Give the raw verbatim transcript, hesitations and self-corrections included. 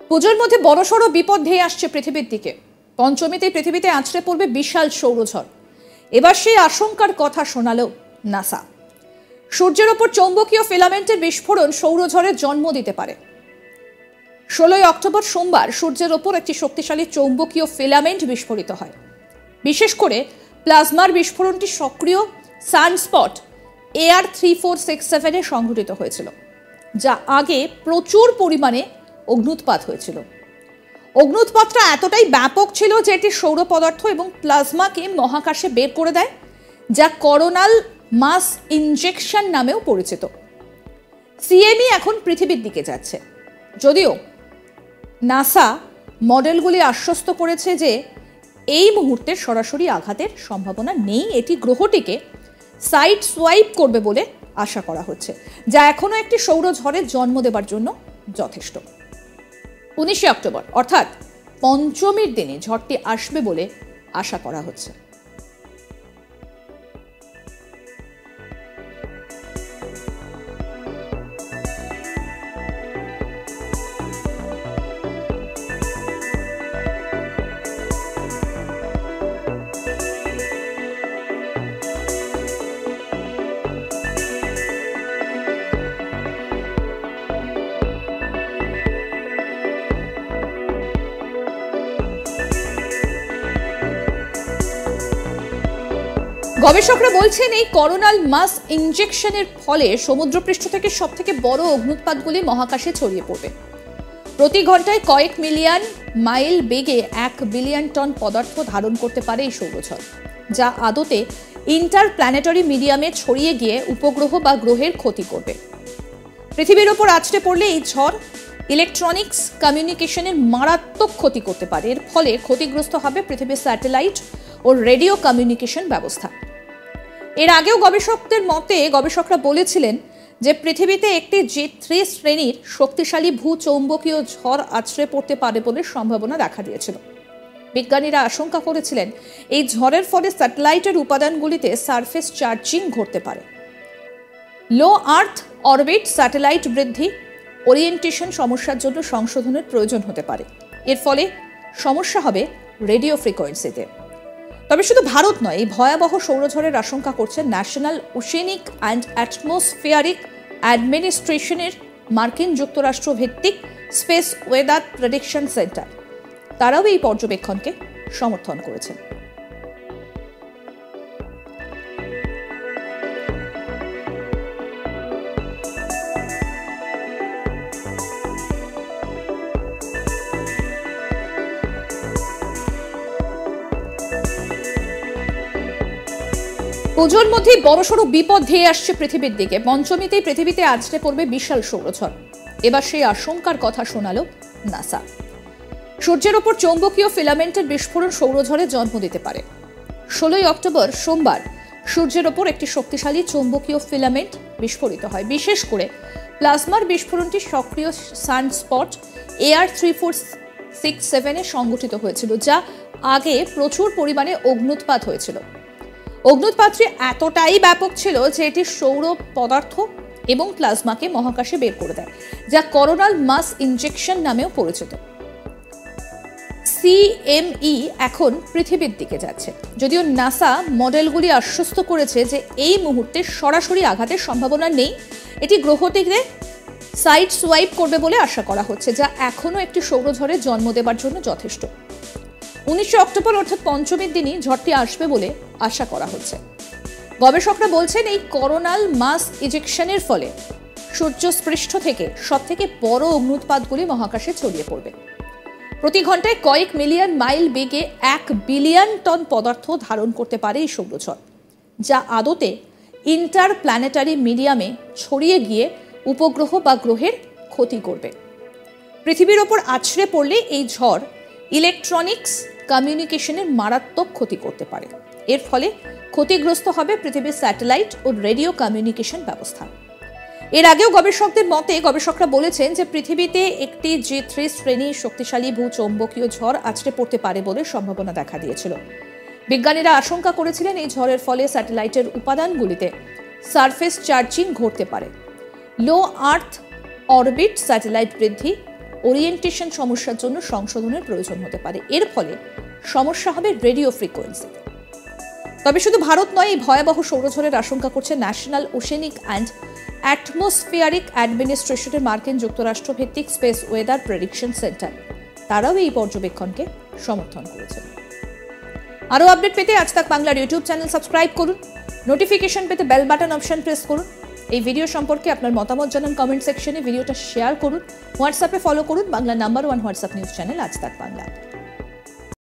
পুজোর মধ্যে বড়সড় বিপদ ধেয়ে আসছে পৃথিবীর দিকে। পঞ্চমীতে পৃথিবীতে আছড়ে পড়বে বিশাল সৌরঝড়। এবার সেই আশঙ্কার কথা শোনালো নাসা। সূর্যের ওপর চৌম্বকীয় ফিলামেন্টের বিস্ফোরণ সৌরঝড়ের জন্ম দিতে পারে। ষোলোই অক্টোবর সোমবার সূর্যের ওপর একটি শক্তিশালী চৌম্বকীয় ফিলামেন্ট বিস্ফোরিত হয়। বিশেষ করে প্লাজমার বিস্ফোরণটি সক্রিয় sunspot A R three four six সেভেনে সংঘটিত হয়েছিল, যা আগে প্রচুর পরিমাণে অগ্নুৎপাত হয়েছিল। অগ্নুৎপাতটা এতটাই ব্যাপক ছিল যে এটি সৌর পদার্থ এবং প্লাজমাকে মহাকাশে বের করে দেয়, যা করোনাল মাস ইনজেকশন নামেও পরিচিত। সিএমই এখন পৃথিবীর দিকে যাচ্ছে, যদিও নাসা মডেলগুলি আশ্বস্ত করেছে যে এই মুহূর্তে সরাসরি আঘাতের সম্ভাবনা নেই। এটি গ্রহটিকে সাইড সোয়াইপ করবে বলে আশা করা হচ্ছে, যা এখনো একটি সৌরঝড়ের জন্ম দেবার জন্য যথেষ্ট। উনিশে অক্টোবর অর্থাৎ পঞ্চমীর দিনে ঝড়টি আসবে বলে আশা করা হচ্ছে। গবেষকরা বলছেন এই করোনাল মাস ইনজেকশনের ফলে সমুদ্রপৃষ্ঠ থেকে সবথেকে বড় অগ্নুৎপাতগুলি মহাকাশে ছড়িয়ে পড়বে। প্রতি ঘন্টায় কয়েক মিলিয়ন মাইল বেগে এক বিলিয়ন টন পদার্থ ধারণ করতে পারে এই সৌরঝড়, যা আদতে ইন্টার প্ল্যানেটারি মিডিয়ামে ছড়িয়ে গিয়ে উপগ্রহ বা গ্রহের ক্ষতি করবে। পৃথিবীর ওপর আছড়ে পড়লে এই ঝড় ইলেকট্রনিক্স কমিউনিকেশনের মারাত্মক ক্ষতি করতে পারে। এর ফলে ক্ষতিগ্রস্ত হবে পৃথিবীর স্যাটেলাইট ও রেডিও কমিউনিকেশন ব্যবস্থা। এর আগেও গবেষকদের মতে গবেষকরা বলেছিলেন যে পৃথিবীতে একটি জি থ্রি শ্রেণীর শক্তিশালী ভূচৌম্বকীয় ঝড় আছড়ে পড়তে পারে বলে সম্ভাবনা দেখা দিয়েছিল। বিজ্ঞানীরা আশঙ্কা করেছিলেন এই ঝড়ের ফলে স্যাটেলাইটের উপাদানগুলিতে সারফেস চার্জিং ঘটতে পারে। লো আর্থ অরবিট স্যাটেলাইট বৃদ্ধি ওরিয়েন্টেশন সমস্যার জন্য সংশোধনের প্রয়োজন হতে পারে। এর ফলে সমস্যা হবে রেডিও ফ্রিকোয়েন্সিতে। তবে শুধু ভারত নয়, এই ভয়াবহ সৌরঝড়ের আশঙ্কা করছে ন্যাশনাল ওশেনিক অ্যান্ড অ্যাটমসফিয়ারিক অ্যাডমিনিস্ট্রেশনের মার্কিন যুক্তরাষ্ট্র ভিত্তিক স্পেস ওয়েদার প্রেডিকশন সেন্টার। তারাও এই পর্যবেক্ষণকে সমর্থন করেছেন। পুজোর মধ্যেই বড়সড় বিপদ ধেয়ে আসছে পৃথিবীর দিকে। পঞ্চমীতেই পৃথিবীতে আছড়ে পড়বে বিশাল সৌরঝড়। এবার সেই আশঙ্কার কথা শোনালো নাসা। সূর্যের ওপর চৌম্বকীয় ফিলামেন্টের বিস্ফোরণ সৌরঝড়ের জন্ম দিতে পারে। ষোলোই অক্টোবর সোমবার সূর্যের ওপর একটি শক্তিশালী চৌম্বকীয় ফিলামেন্ট বিস্ফোরিত হয়। বিশেষ করে প্লাজমার বিস্ফোরণটি সক্রিয় sunspot A R three four six সেভেনে সংঘটিত হয়েছিল, যা আগে প্রচুর পরিমাণে অগ্নুৎপাত হয়েছিল। অগ্নুৎপাতটি এতটাই ব্যাপক ছিল যে এটি সৌর পদার্থ এবং প্লাজমাকে মহাকাশে বের করে দেয়, যা করোনাল মাস ইনজেকশন নামেও পরিচিত। সিএমই এখন পৃথিবীর দিকে যাচ্ছে, যদিও নাসা মডেলগুলি আশ্বস্ত করেছে যে এই মুহূর্তে সরাসরি আঘাতের সম্ভাবনা নেই। এটি গ্রহটিকে সাইড সোয়াইপ করবে বলে আশা করা হচ্ছে, যা এখনো একটি সৌরঝড়ের জন্ম দেবার জন্য যথেষ্ট। উনিশে অক্টোবর অর্থাৎ পঞ্চমীর দিনই ঝড়টি আসবে বলে আশা করা হচ্ছে। গবেষকরা বলছেন এই করোনাল মাস ইজেকশনের ফলে সূর্যপৃষ্ঠ থেকে সবথেকে বড় অগ্নুৎপাতগুলি মহাকাশে ছড়িয়ে পড়বে। প্রতি ঘন্টায় কয়েক মিলিয়ন মাইল বেগে এক বিলিয়ন টন পদার্থ ধারণ করতে পারে এই সৌরঝড়, যা আদতে ইন্টার প্ল্যানেটারি মিডিয়ামে ছড়িয়ে গিয়ে উপগ্রহ বা গ্রহের ক্ষতি করবে। পৃথিবীর ওপর আছড়ে পড়লে এই ঝড় ইলেকট্রনিক্স কমিউনিকেশনের মারাত্মক ক্ষতি করতে পারে। এর ফলে ক্ষতিগ্রস্ত হবে পৃথিবীর স্যাটেলাইট ও রেডিও কমিউনিকেশন ব্যবস্থা। এর আগেও গবেষকদের মতে গবেষকরা বলেছেন যে পৃথিবীতে একটি জি থ্রি শ্রেণীর শক্তিশালী ভূচৌম্বকীয় ঝড় আছড়ে পড়তে পারে বলে সম্ভাবনা দেখা দিয়েছিল। বিজ্ঞানীরা আশঙ্কা করেছিলেন এই ঝড়ের ফলে স্যাটেলাইটের উপাদানগুলিতে সারফেস চার্জিং ঘটতে পারে। লো আর্থ অরবিট স্যাটেলাইট বৃদ্ধি ওরিয়েন্টেশন সমস্যার জন্য সংশোধনের প্রয়োজন হতে পারে। এর ফলে সমস্যা হবে রেডিও ফ্রিকোয়েন্সিতে। তবে শুধু ভারত নয়, এই ভয়াবহ সৌরঝড়ের আশঙ্কা করছে ন্যাশনাল ওশেনিক অ্যান্ড অ্যাটমসফিয়ারিক অ্যাডমিনিস্ট্রেশনের মার্কিন যুক্তরাষ্ট্র ভিত্তিক স্পেস ওয়েদার প্রেডিকশন সেন্টার। তারাও এই পর্যবেক্ষণকে সমর্থন করেছেন। আরও আপডেট পেতে আজ তাক বাংলার ইউটিউব চ্যানেল সাবস্ক্রাইব করুন, নোটিফিকেশন পেতে বেল বাটন অপশন প্রেস করুন। এই ভিডিও সম্পর্কে আপনার মতামত জানান কমেন্ট সেকশনে, ভিডিওটা শেয়ার করুন, হোয়াটসঅ্যাপে ফলো করুন Bangla number one WhatsApp news channel Aaj Tak Bangla.